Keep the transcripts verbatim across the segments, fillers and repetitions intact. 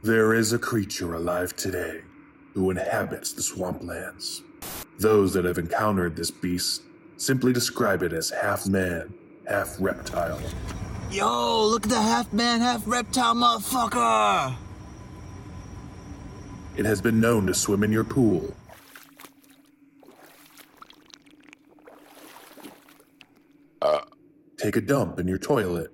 There is a creature alive today who inhabits the swamplands. Those that have encountered this beast simply describe it as half man, half reptile. Yo, look at the half man, half reptile motherfucker! It has been known to swim in your pool, uh, take a dump in your toilet,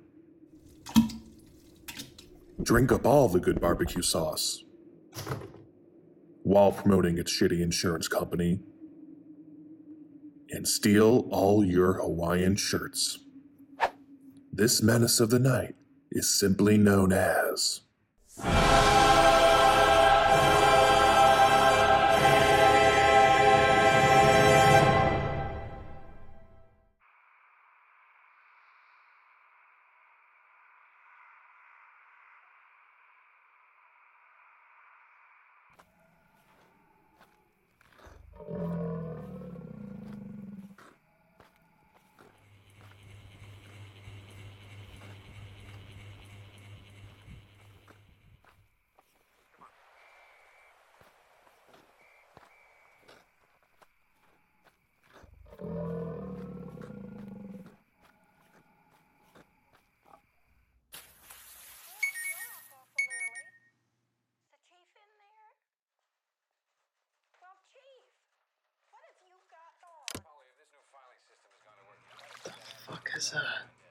drink up all the good barbecue sauce, while promoting its shitty insurance company, and steal all your Hawaiian shirts. This menace of the night is simply known as... Fuck is that?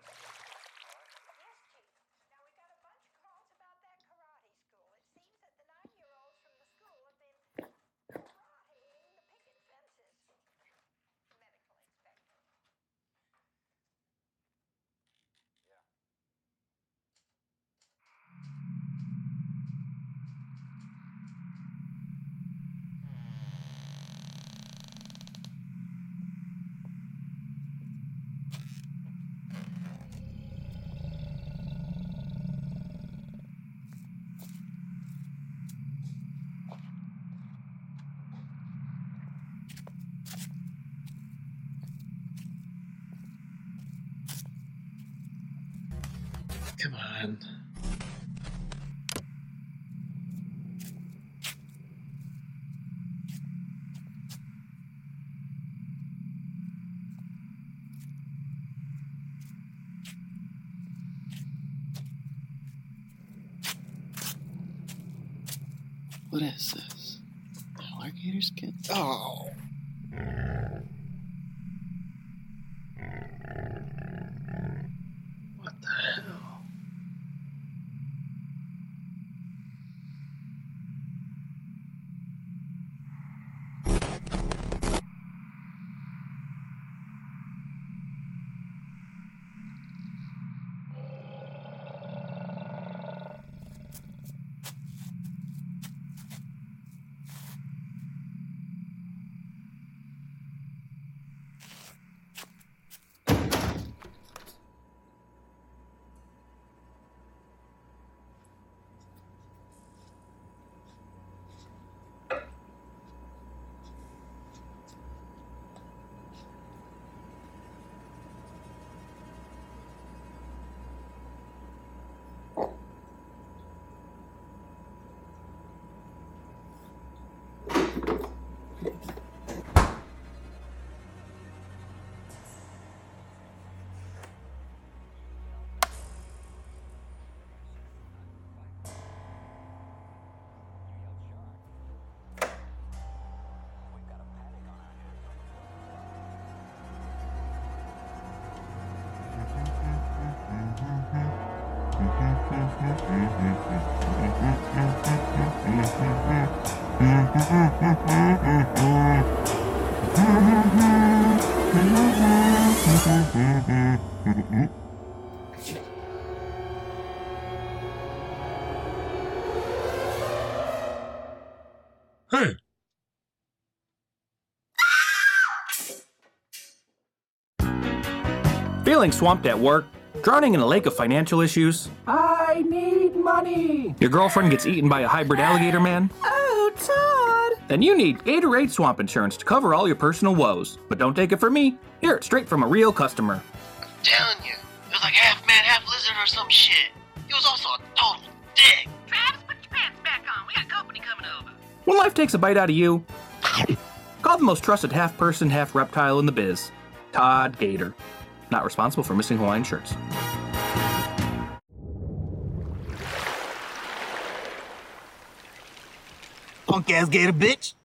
Come on. What is this? Alligator skin? Oh! What the hell? Hey! Feeling swamped at work? Drowning in a lake of financial issues? I need money! Your girlfriend gets eaten by a hybrid alligator man? Oh, Todd! Then you need Gatorade Swamp Insurance to cover all your personal woes. But don't take it from me. Hear it straight from a real customer. I'm telling you, it was like half man, half lizard or some shit. He was also a total dick. Travis with Transmet. company coming over. When life takes a bite out of you, call the most trusted half person, half reptile in the biz, Todd Gator. Not responsible for missing Hawaiian shirts. Punk ass gator bitch.